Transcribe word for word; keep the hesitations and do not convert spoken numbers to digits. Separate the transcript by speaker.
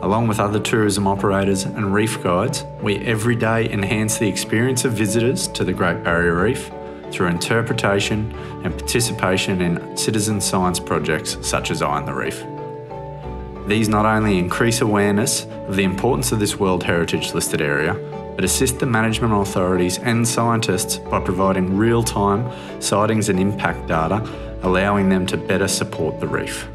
Speaker 1: Along with other tourism operators and reef guides, we every day enhance the experience of visitors to the Great Barrier Reef through interpretation and participation in citizen science projects such as Eye on the Reef. These not only increase awareness of the importance of this World Heritage listed area, but assist the management authorities and scientists by providing real-time sightings and impact data, allowing them to better support the reef.